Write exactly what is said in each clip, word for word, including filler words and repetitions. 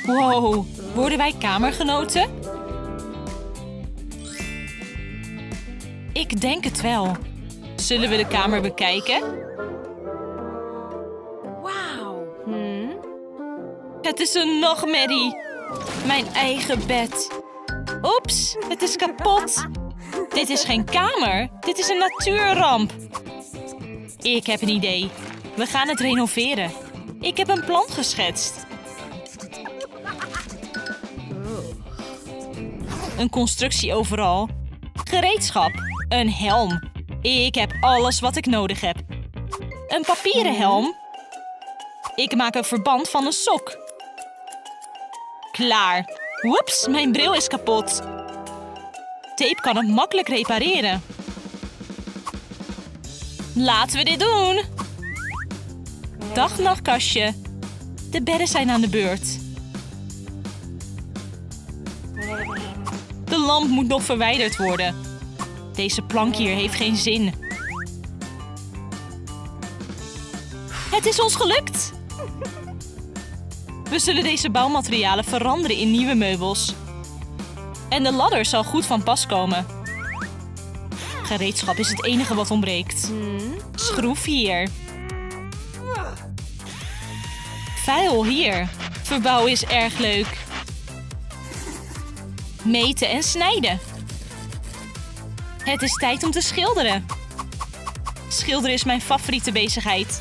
Wow, worden wij kamergenoten? Ik denk het wel. Zullen we de kamer bekijken? Wauw. Hmm? Het is een nachtmerrie. Mijn eigen bed. Oeps, het is kapot. Dit is geen kamer. Dit is een natuurramp. Ik heb een idee. We gaan het renoveren. Ik heb een plan geschetst. Een constructie overal. Gereedschap. Een helm. Ik heb alles wat ik nodig heb. Een papieren helm. Ik maak een verband van een sok. Klaar. Woeps, mijn bril is kapot. Tape kan het makkelijk repareren. Laten we dit doen. Dag, nachtkastje. De bedden zijn aan de beurt. De lamp moet nog verwijderd worden. Deze plank hier heeft geen zin. Het is ons gelukt! We zullen deze bouwmaterialen veranderen in nieuwe meubels. En de ladder zal goed van pas komen. Gereedschap is het enige wat ontbreekt. Schroef hier. Vuil hier. Verbouwen is erg leuk. Meten en snijden. Het is tijd om te schilderen. Schilderen is mijn favoriete bezigheid.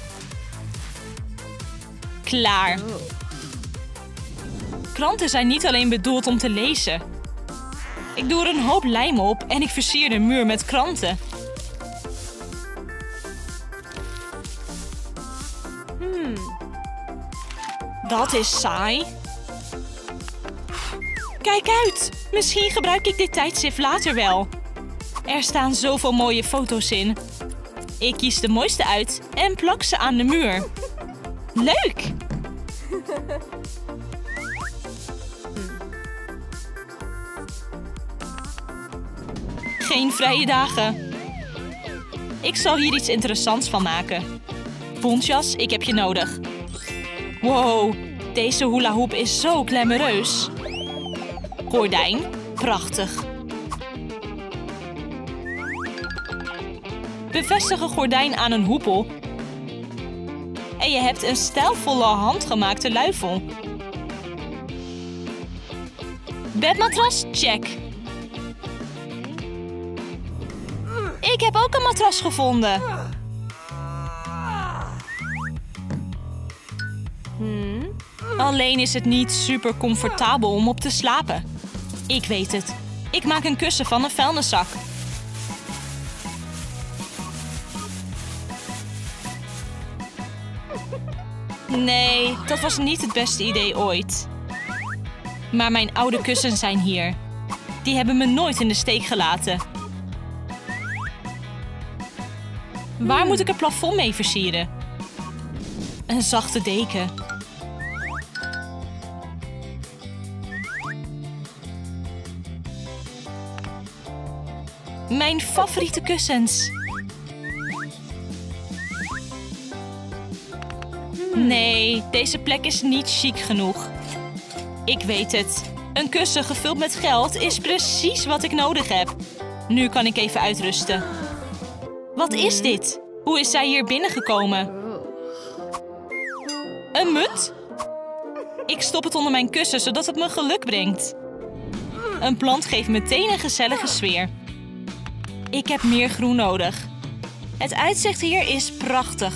Klaar. Kranten zijn niet alleen bedoeld om te lezen. Ik doe er een hoop lijm op en ik versier de muur met kranten. Hmm. Dat is saai. Kijk uit! Misschien gebruik ik dit tijdschrift later wel. Er staan zoveel mooie foto's in. Ik kies de mooiste uit en plak ze aan de muur. Leuk! Geen vrije dagen. Ik zal hier iets interessants van maken. Bontjas, ik heb je nodig. Wow, deze hula hoop is zo glamoureus. Gordijn, prachtig. Bevestig een gordijn aan een hoepel. En je hebt een stijlvolle handgemaakte luifel. Bedmatras, check. Ik heb ook een matras gevonden. Hmm? Alleen is het niet super comfortabel om op te slapen. Ik weet het. Ik maak een kussen van een vuilniszak. Nee, dat was niet het beste idee ooit. Maar mijn oude kussens zijn hier. Die hebben me nooit in de steek gelaten. Waar moet ik het plafond mee versieren? Een zachte deken. Mijn favoriete kussens. Nee, deze plek is niet chic genoeg. Ik weet het. Een kussen gevuld met geld is precies wat ik nodig heb. Nu kan ik even uitrusten. Wat is dit? Hoe is zij hier binnengekomen? Een munt? Ik stop het onder mijn kussen, zodat het me geluk brengt. Een plant geeft meteen een gezellige sfeer. Ik heb meer groen nodig. Het uitzicht hier is prachtig.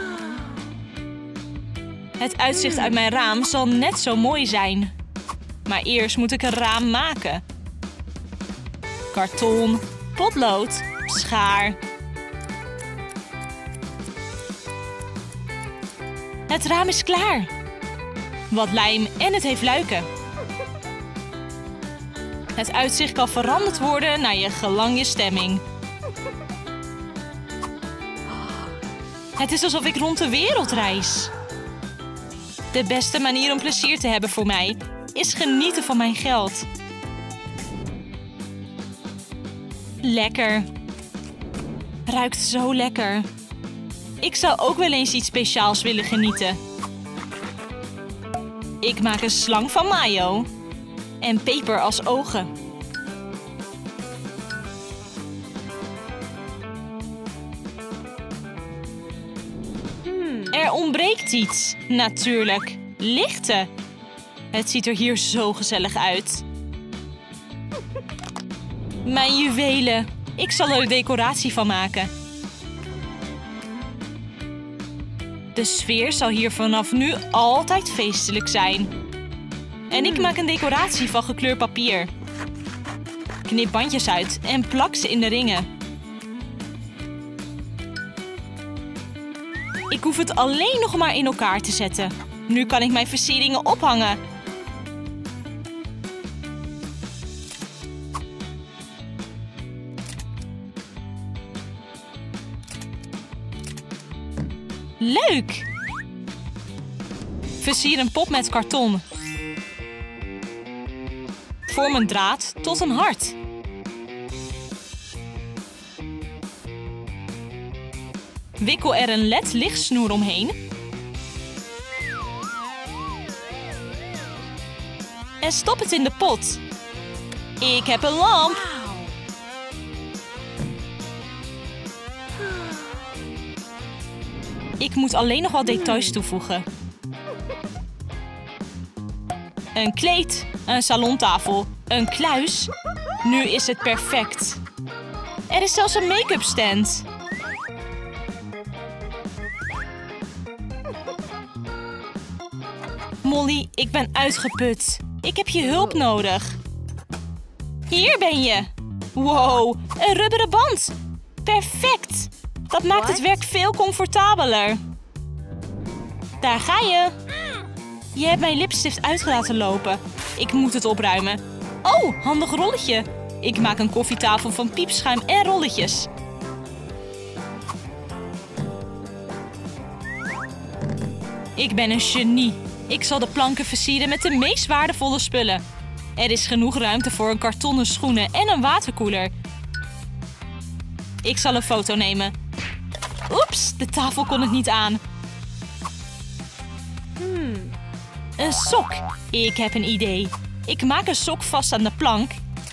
Het uitzicht uit mijn raam zal net zo mooi zijn. Maar eerst moet ik een raam maken. Karton, potlood, schaar. Het raam is klaar. Wat lijm en het heeft luiken. Het uitzicht kan veranderd worden naar je gelang je stemming. Het is alsof ik rond de wereld reis. De beste manier om plezier te hebben voor mij is genieten van mijn geld. Lekker. Ruikt zo lekker. Ik zou ook wel eens iets speciaals willen genieten. Ik maak een slang van mayo. En peper als ogen. Er ontbreekt iets. Natuurlijk. Lichten. Het ziet er hier zo gezellig uit. Mijn juwelen. Ik zal er een decoratie van maken. De sfeer zal hier vanaf nu altijd feestelijk zijn. En ik maak een decoratie van gekleurd papier. Knip bandjes uit en plak ze in de ringen. Ik hoef het alleen nog maar in elkaar te zetten. Nu kan ik mijn versieringen ophangen. Leuk! Versier een pop met karton. Vorm een draad tot een hart. Wikkel er een L E D-lichtsnoer omheen. En stop het in de pot. Ik heb een lamp. Ik moet alleen nog wat details toevoegen. Een kleed, een salontafel, een kluis. Nu is het perfect. Er is zelfs een make-up stand. Molly, ik ben uitgeput. Ik heb je hulp nodig. Hier ben je. Wow, een rubberen band. Perfect. Dat maakt het werk veel comfortabeler. Daar ga je. Je hebt mijn lipstift uit laten lopen. Ik moet het opruimen. Oh, handig rolletje. Ik maak een koffietafel van piepschuim en rolletjes. Ik ben een genie. Ik zal de planken versieren met de meest waardevolle spullen. Er is genoeg ruimte voor een kartonnen schoenen en een waterkoeler. Ik zal een foto nemen. Oeps, de tafel kon het niet aan. Hmm. Een sok. Ik heb een idee. Ik maak een sok vast aan de plank.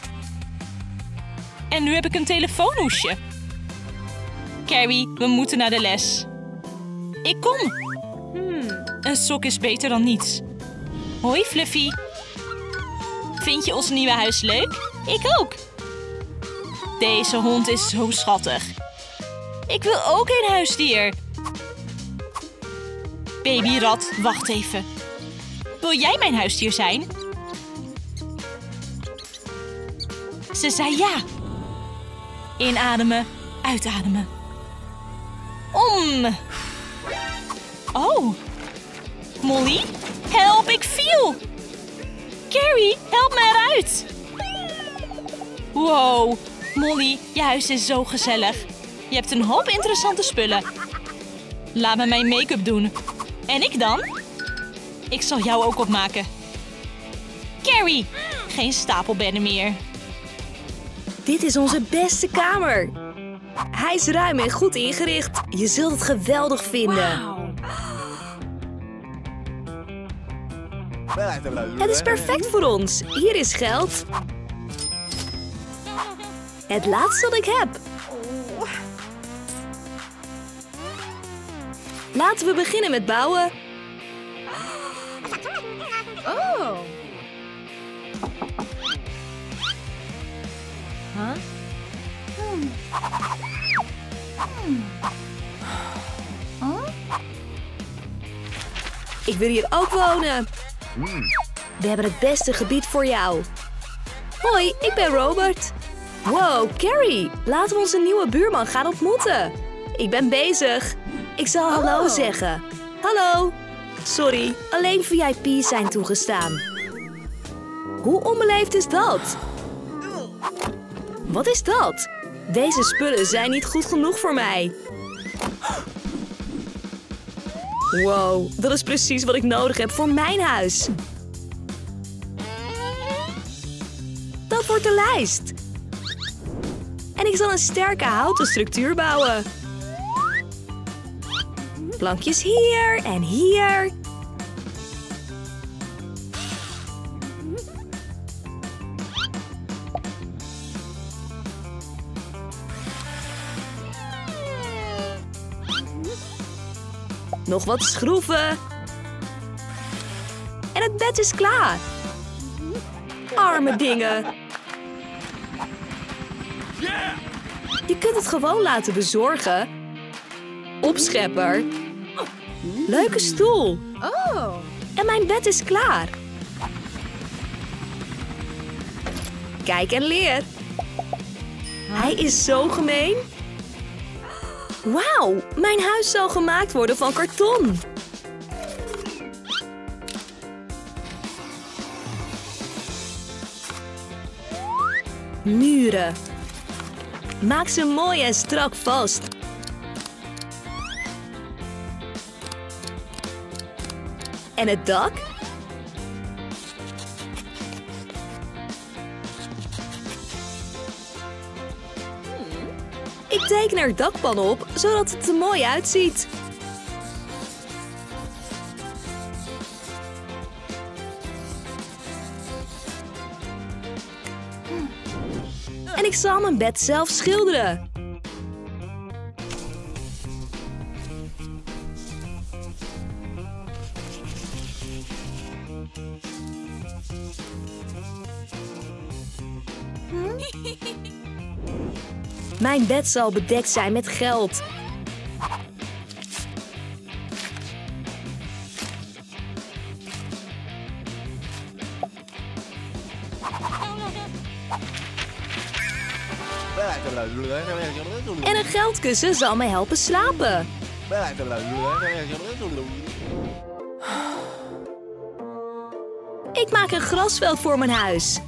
En nu heb ik een telefoonhoesje. Carrie, we moeten naar de les. Ik kom. Hmm. Een sok is beter dan niets. Hoi, Fluffy. Vind je ons nieuwe huis leuk? Ik ook. Deze hond is zo schattig. Ik wil ook een huisdier. Babyrat, wacht even. Wil jij mijn huisdier zijn? Ze zei ja. Inademen, uitademen. Om. Oh. Molly, help, ik viel. Carrie, help me eruit. Wow, Molly, je huis is zo gezellig. Je hebt een hoop interessante spullen. Laat me mijn make-up doen. En ik dan? Ik zal jou ook opmaken. Carrie, geen stapelbedden meer. Dit is onze beste kamer. Hij is ruim en goed ingericht. Je zult het geweldig vinden. Wow. Het is perfect voor ons. Hier is geld. Het laatste dat ik heb. Laten we beginnen met bouwen. Oh. Huh? Hmm. Hmm. Huh? Ik wil hier ook wonen. Mm. We hebben het beste gebied voor jou. Hoi, ik ben Robert. Wow, Carrie. Laten we onze nieuwe buurman gaan ontmoeten. Ik ben bezig. Ik zal hallo oh. zeggen. Hallo. Sorry, alleen V I P's zijn toegestaan. Hoe onbeleefd is dat? Wat is dat? Deze spullen zijn niet goed genoeg voor mij. Wow, dat is precies wat ik nodig heb voor mijn huis. Dat wordt de lijst. En ik zal een sterke houten structuur bouwen. Plankjes hier en hier. Nog wat schroeven. En het bed is klaar. Arme dingen. Je kunt het gewoon laten bezorgen. Opschepper. Leuke stoel. Oh. En mijn bed is klaar. Kijk en leer. Hij is zo gemeen. Wauw, mijn huis zal gemaakt worden van karton. Muren. Maak ze mooi en strak vast. En het dak? Ik teken er dakpan op, zodat het er mooi uitziet. En ik zal mijn bed zelf schilderen. Mijn bed zal bedekt zijn met geld. En een geldkussen zal me helpen slapen. Ik maak een grasveld voor mijn huis.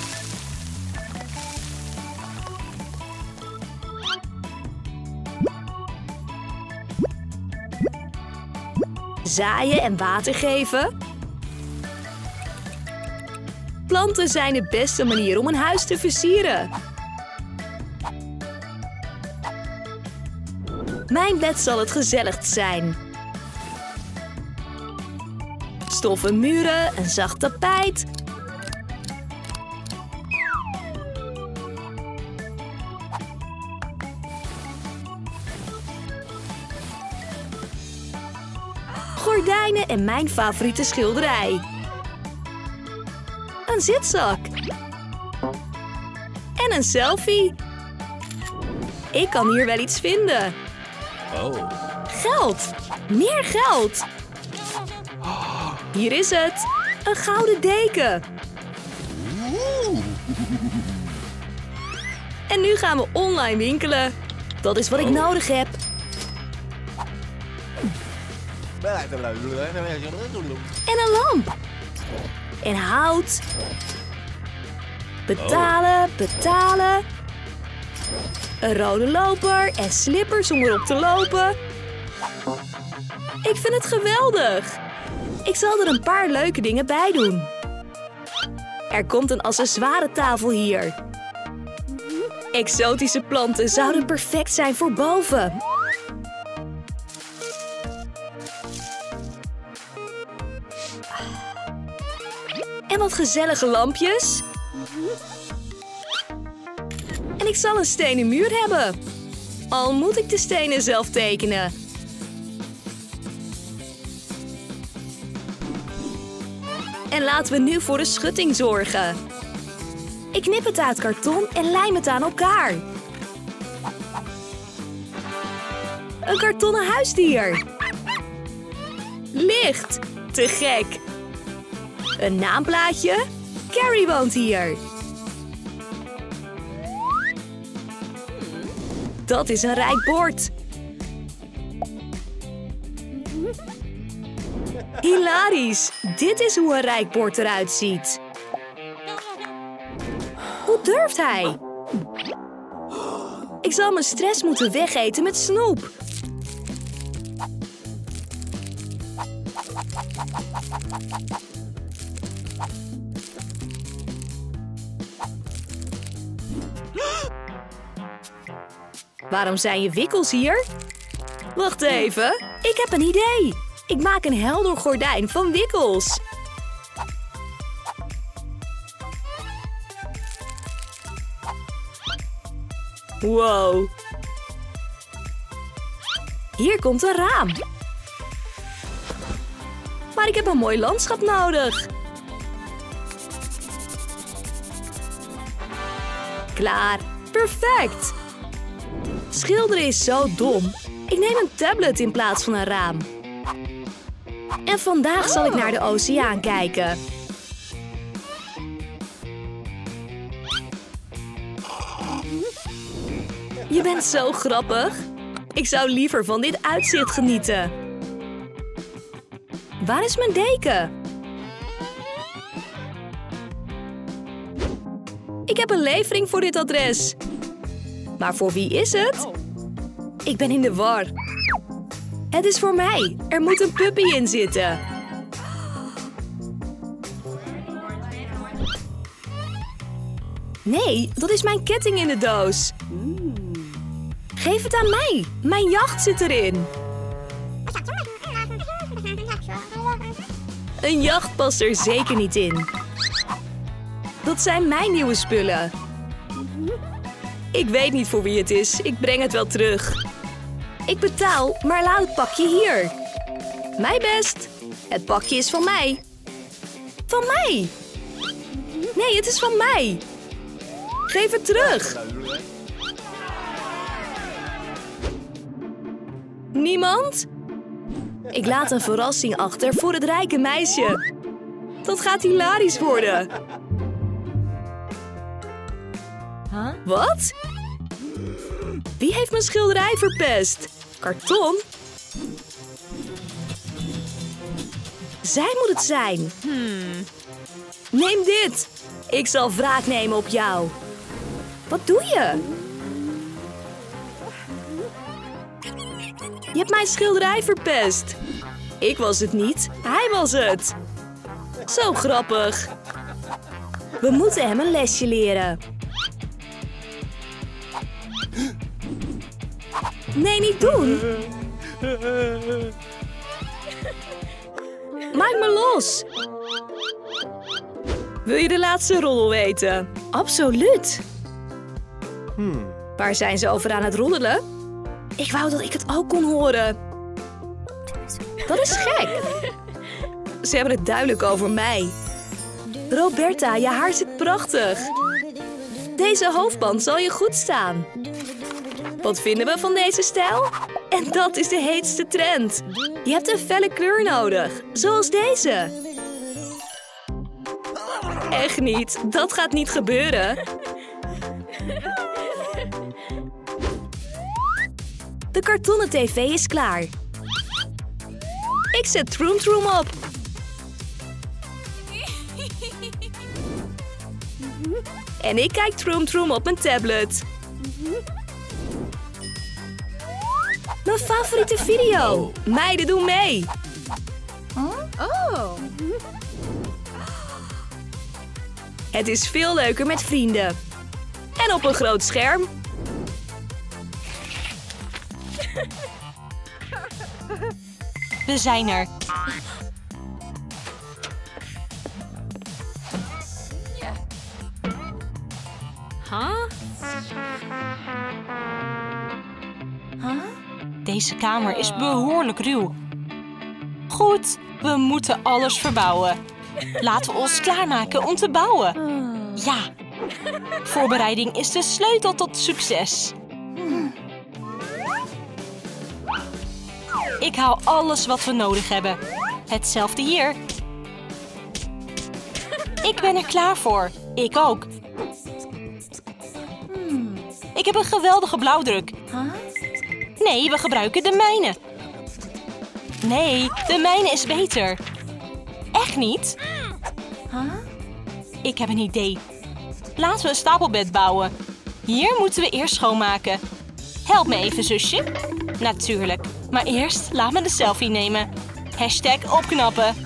Zaaien en water geven. Planten zijn de beste manier om een huis te versieren. Mijn bed zal het gezelligst zijn. Stoffen muren, een zacht tapijt. Gordijnen en mijn favoriete schilderij. Een zitzak. En een selfie. Ik kan hier wel iets vinden. Oh. Geld. Meer geld. Hier is het. Een gouden deken. En nu gaan we online winkelen. Dat is wat ik nodig heb. En een lamp. En hout. Betalen, betalen. Een rode loper en slippers om erop te lopen. Ik vind het geweldig. Ik zal er een paar leuke dingen bij doen. Er komt een accessoiretafel hier. Exotische planten zouden perfect zijn voor boven. En wat gezellige lampjes. En ik zal een stenen muur hebben. Al moet ik de stenen zelf tekenen. En laten we nu voor de schutting zorgen. Ik knip het uit karton en lijm het aan elkaar. Een kartonnen huisdier. Licht. Te gek. Een naamplaatje. Carrie woont hier. Dat is een rijk bord. Hilarisch. Dit is hoe een rijk bord eruit ziet. Hoe durft hij? Ik zal mijn stress moeten wegeten met snoep. Waarom zijn je wikkels hier? Wacht even, ik heb een idee. Ik maak een helder gordijn van wikkels. Wow. Hier komt een raam. Maar ik heb een mooi landschap nodig. Klaar. Perfect. Schilderen is zo dom. Ik neem een tablet in plaats van een raam. En vandaag zal ik naar de oceaan kijken. Je bent zo grappig. Ik zou liever van dit uitzicht genieten. Waar is mijn deken? Ik heb een levering voor dit adres. Maar voor wie is het? Ik ben in de war. Het is voor mij. Er moet een puppy in zitten. Nee, dat is mijn ketting in de doos. Geef het aan mij. Mijn jacht zit erin. Een jacht past er zeker niet in. Dat zijn mijn nieuwe spullen. Ik weet niet voor wie het is. Ik breng het wel terug. Ik betaal, maar laat het pakje hier. Mij best. Het pakje is van mij. Van mij. Nee, het is van mij. Geef het terug. Niemand? Ik laat een verrassing achter voor het rijke meisje. Dat gaat hilarisch worden. Huh? Wat? Wie heeft mijn schilderij verpest? Karton? Zij moet het zijn. Hmm. Neem dit. Ik zal wraak nemen op jou. Wat doe je? Je hebt mijn schilderij verpest. Ik was het niet. Hij was het. Zo grappig. We moeten hem een lesje leren. Nee, niet doen. Maak me los. Wil je de laatste roddel weten? Absoluut. Hmm. Waar zijn ze over aan het roddelen? Ik wou dat ik het ook kon horen. Dat is gek. Ze hebben het duidelijk over mij. Roberta, je haar zit prachtig. Deze hoofdband zal je goed staan. Wat vinden we van deze stijl? En dat is de heetste trend. Je hebt een felle kleur nodig, zoals deze. Echt niet, dat gaat niet gebeuren. De kartonnen tv is klaar. Ik zet Troom Troom op. En ik kijk Troom Troom op mijn tablet. Mijn favoriete video. Meiden doen mee. Oh. Het is veel leuker met vrienden. En op een groot scherm. We zijn er. Huh? Huh? Deze kamer is behoorlijk ruw. Goed, we moeten alles verbouwen. Laten we ons klaarmaken om te bouwen. Ja, voorbereiding is de sleutel tot succes. Ik haal alles wat we nodig hebben. Hetzelfde hier. Ik ben er klaar voor. Ik ook. Ik heb een geweldige blauwdruk. Nee, we gebruiken de mijne. Nee, de mijne is beter. Echt niet? Ik heb een idee. Laten we een stapelbed bouwen. Hier moeten we eerst schoonmaken. Help me even, zusje. Natuurlijk. Maar eerst laat me de selfie nemen. Hashtag opknappen.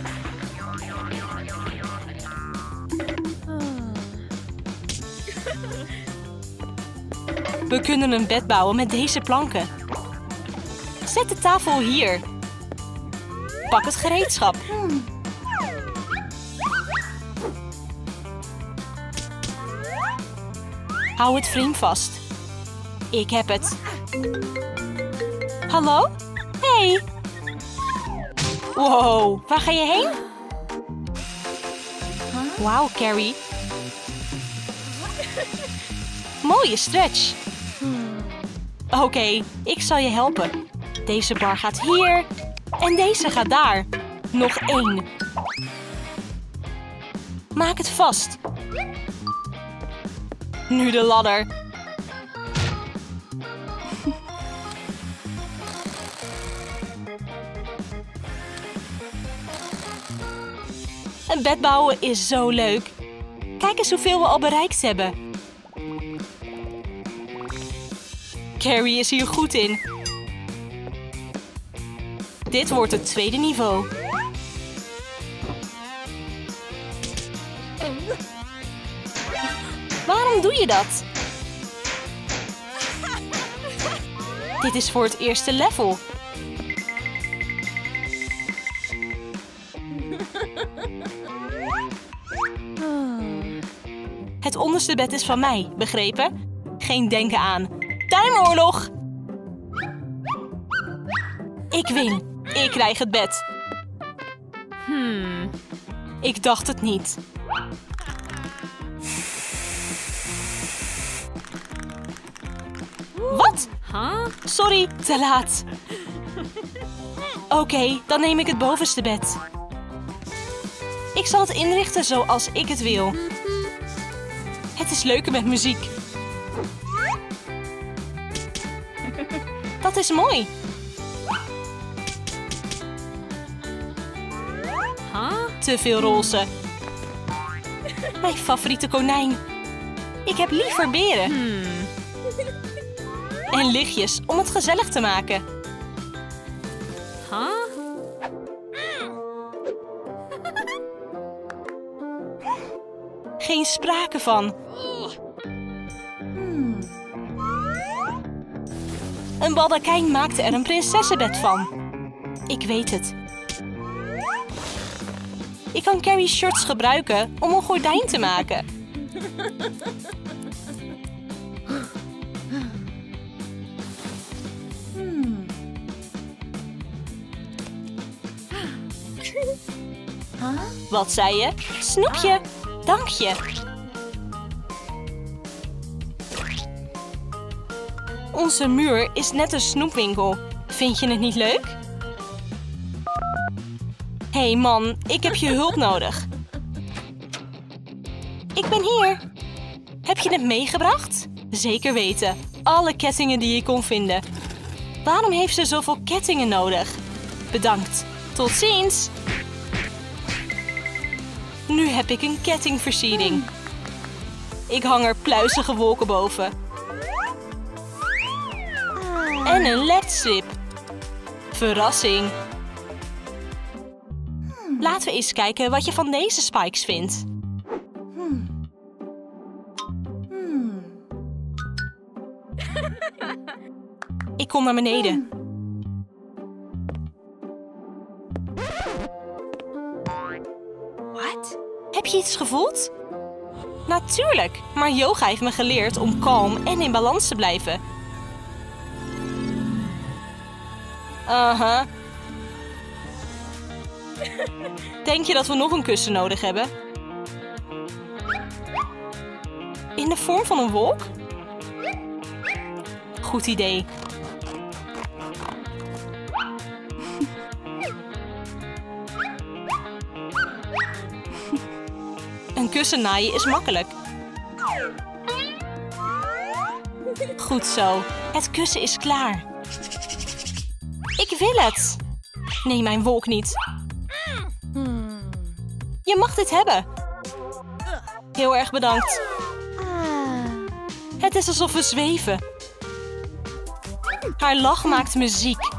We kunnen een bed bouwen met deze planken. Zet de tafel hier. Pak het gereedschap. Hou het frame vast. Ik heb het. Hallo? Hey! Wow, waar ga je heen? Wauw, Carrie. Mooie stretch. Oké, okay, ik zal je helpen. Deze bar gaat hier en deze gaat daar. Nog één. Maak het vast. Nu de ladder. Een bed bouwen is zo leuk. Kijk eens hoeveel we al bereikt hebben. Carrie is hier goed in. Dit wordt het tweede niveau. Waarom doe je dat? Dit is voor het eerste level. Het onderste bed is van mij, begrepen? Geen denken aan. Tuimoorlog! Ik win. Ik krijg het bed. Hmm. Ik dacht het niet. Wat? Sorry, te laat. Oké, okay, dan neem ik het bovenste bed. Ik zal het inrichten zoals ik het wil. Het is leuker met muziek. Dat is mooi. Te veel roze. Mijn favoriete konijn. Ik heb liever beren. En lichtjes om het gezellig te maken. Geen sprake van. Een baldakijn maakte er een prinsessenbed van. Ik weet het. Ik kan Carrie's shirts gebruiken om een gordijn te maken. Wat zei je? Snoepje, dank je. Onze muur is net een snoepwinkel. Vind je het niet leuk? Hé hey man, ik heb je hulp nodig. Ik ben hier. Heb je het meegebracht? Zeker weten. Alle kettingen die je kon vinden. Waarom heeft ze zoveel kettingen nodig? Bedankt. Tot ziens. Nu heb ik een kettingversiering. Ik hang er pluizige wolken boven. En een ledstrip. Verrassing. Laten we eens kijken wat je van deze spikes vindt. Ik kom naar beneden. Wat? Heb je iets gevoeld? Natuurlijk, maar yoga heeft me geleerd om kalm en in balans te blijven. Aha. Denk je dat we nog een kussen nodig hebben? In de vorm van een wolk? Goed idee. Een kussen naaien is makkelijk. Goed zo. Het kussen is klaar. Ik wil het. Nee, mijn wolk niet. Je mag dit hebben. Heel erg bedankt. Het is alsof we zweven. Haar lach maakt muziek.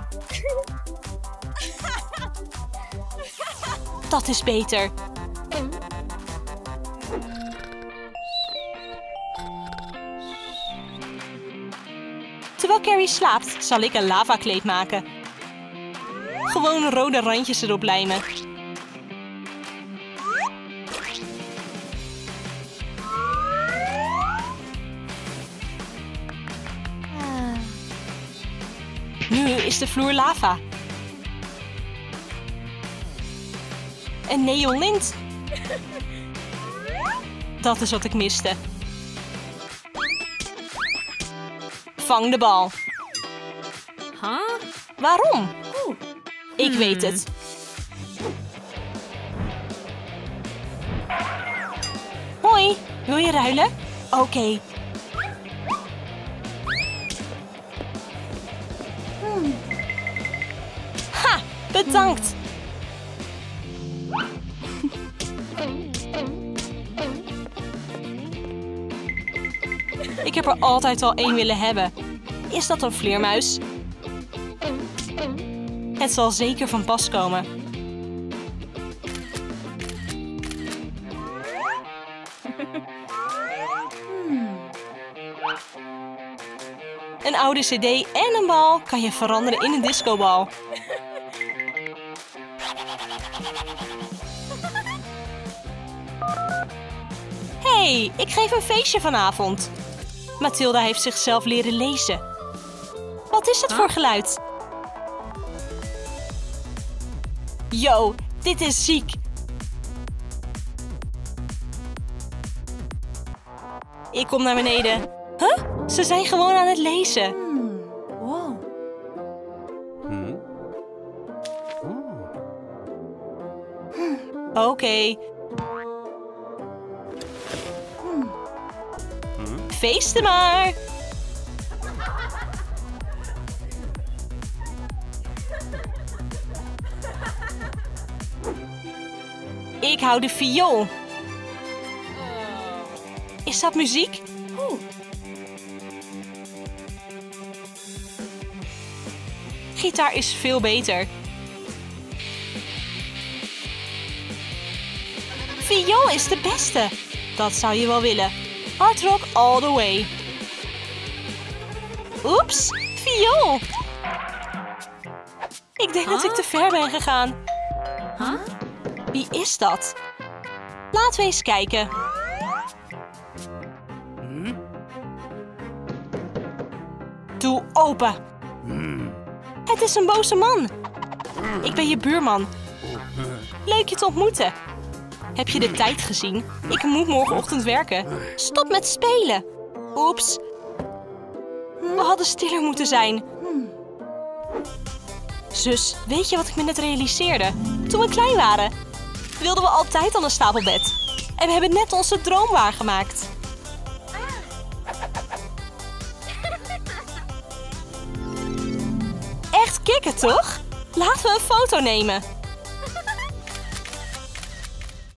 Dat is beter. Terwijl Carrie slaapt, zal ik een lavakleed maken. Gewoon rode randjes erop lijmen. Nu is de vloer lava. Een neonlint. Dat is wat ik miste. Vang de bal. Huh? Waarom? Ik weet het. Hoi, wil je ruilen? Oké. Okay. Ha, bedankt. Ik heb er altijd al één willen hebben. Is dat een vleermuis? Het zal zeker van pas komen. Een oude cd en een bal kan je veranderen in een discobal. Hey, ik geef een feestje vanavond. Mathilda heeft zichzelf leren lezen. Wat is dat voor geluid? Yo, dit is ziek. Ik kom naar beneden. Huh? Ze zijn gewoon aan het lezen. Hmm. Wow. Oké. Okay. Feesten maar. Ik hou de viool. Is dat muziek? Gitaar is veel beter. Viool is de beste. Dat zou je wel willen. Hard rock all the way. Oeps, viool. Ik denk huh? dat ik te ver ben gegaan. Huh? Wie is dat? Laten we eens kijken. Hmm? Doe open. Hmm. Het is een boze man. Ik ben je buurman. Leuk je te ontmoeten. Heb je de tijd gezien? Ik moet morgenochtend werken. Stop met spelen. Oeps. We hadden stiller moeten zijn. Zus, weet je wat ik me net realiseerde? Toen we klein waren, wilden we altijd al een stapelbed. En we hebben net onze droom waargemaakt. Echt kicken, toch? Laten we een foto nemen.